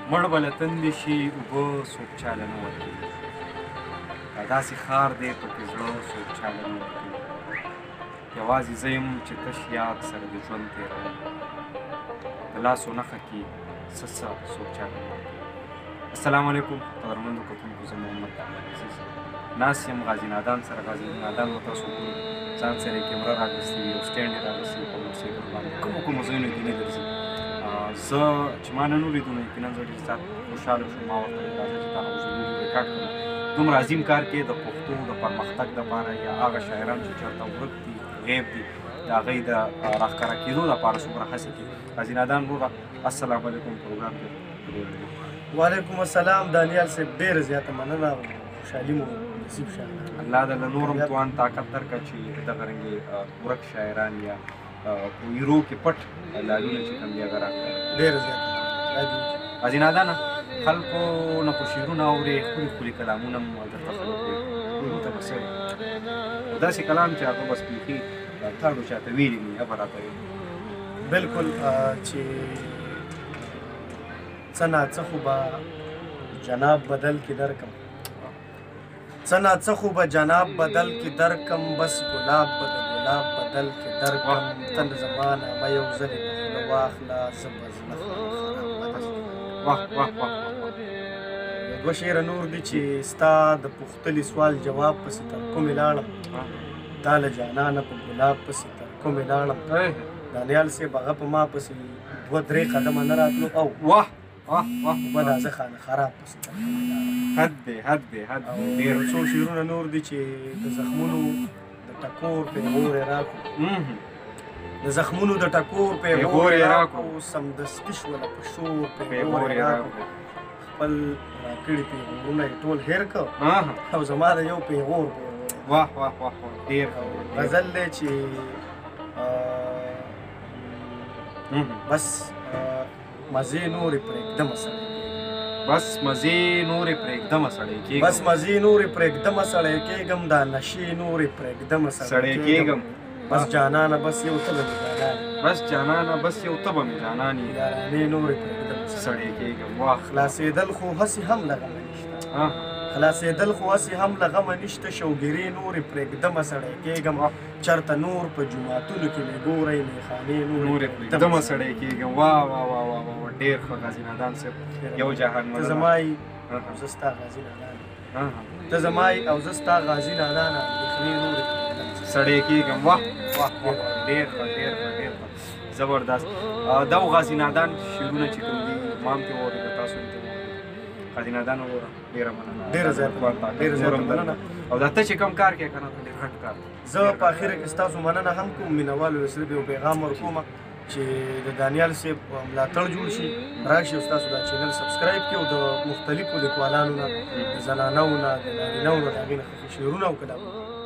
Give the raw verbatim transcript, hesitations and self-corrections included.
مړ به له تندې شي اوبه څوک چاله نه ورکوي دا داسې ښار دی پکې زړه څوک چاله نه ورکوي یوازې زه یم چې تش یاد سره د ژوند تېروم د لاسو نښه کې څه څه څوک چاله نه ورکوي. السلام علیکم قدرمنو کتونکو، زه محمد احمد عزیز ناست یم غازي نادان سره. غازي نادان به تاسو ګورئ، ځان سره یې کیمره رااخیستې وي او سټینډ یې رااخیستی وي په موټرسایکل باندې کومو کومو ځایونو کې نه ګرځي. زه چې ما نن ولیدو نو یقینا زه ډېر زیات خوشحاله شوم. ما ورته ویل راځه چې تا نه اوس ویډیو ریکارډ کړم. دومره عظیم کار کې د پښتو د پرمختګ دپاره یا هغه شاعران چې چېرته ورک دي غیب دي د هغوی د راښکاره کېدو دپاره څومره هڅې کوي. غازي نادان وروره السلام علیکم، پروګرام کې وعلیکم السلام دانیال صاحب، ډېره زیاته مننه او خوشحالي مو نصیب شه. الله د له نورم توان طاقت درکړه چې دغه رنګې ورک شاعران یا په ویرو کې پټ لالونه چې کوم دي هغه راښکاره ډېره زیاته. غازي نادانه خلکو نه خو شعرونه اورې، ښکلي ښکلي کلامونه هم درته خلک وایي ټولو ته به څه داسې کلام چې هغه بس بیخي تاړو چاته ویلي نه هغه راته ویلي. بلکل چې څه ناڅه خو به جناب بدل کې درکم، څه ناڅه خو به جناب بدل کې درکم، بس ګلاب به د ګلاب بدل کې درکم. تن زما نامه یو ځلې په خوله واخله، زه به زړه واه واه واه دوه شعره نور دي چې ستا د پوښتلي سوال جواب پسې تر کومې لاړم، تا له جانانه په ګلاب پسې تر کومې لاړم. دانیال صاحب هغه په ما پسې دوه درې قدمه نه راتلو او واه واه واه به دا زه خانه خراب پسې تر کومې لاړم. حد دی حد دی حد دی. ډېر څو شعرونه نور دي چې د زخمونو د ټکور پیغور یې راکړو، د زخمونو د ټکور پیغور یې راکړو، سمدستي شوله په شور پیغور یې راکړو. خپل راکړي پیغورونه یې ټول هېر کړ او زما د یو پیغور واه واه واه ډېر غزل دی چې بس مزې نورې پرېږدمه سړی بس مزې نورې پرېږدمه سړی کېږم، بس مزې نورې پرېږدمه سړی کېږم، دا نشې نورې پرېږدمه سړی کېږم. بس جانانه بس یو ته به مې جانان بس جانانه بس یو ته به مې جانان یې یارانې نورې پرېږدمه سړی کېږم. واه خلاصېدل خو هسې هم له غمه نشته، خلاصېدل خو هسې هم له غمه نشته، شوګیرې نورې پرېږدمه سړی کېږم. چېرته نور په جوماتونو کې مې ګورئ میخانې نورې پرېږدمه سړی کېږم. واه واه واه واه واه ډېر ښه غازي نادان صاحب، یو جهان ته زما یې او زه ستا غازي نادان، ته زما یې او زه ستا غازي نادان، اندېښنې نورې سړی کېږم. واه واه واه ډېر ښه ډېر ښه ډېر ښه زبردست. دا و غازي نادان شعرونه چې کوم دي ما هم ترې واورېده، تاسو هم ترې واورېده. غازي نادان وګوره ډېره مننه، ډېره زیاته ډېره زیاته مننه. او دا ته چې کوم کار کوې که نه ډېر غټ کار زه په اخره کې ستاسو مننه هم کوم، مینوالو صرف یو پیغام ورکوم چې د دانیال صاحب ملاتړ جوړ شي، راشي او ستاسو دا چینل سبسکرایب کړي او د مختلفو لیکوالانو نه د زنانو نه د نارینهو نه د هغې نه ښه شعرونه او کلامونه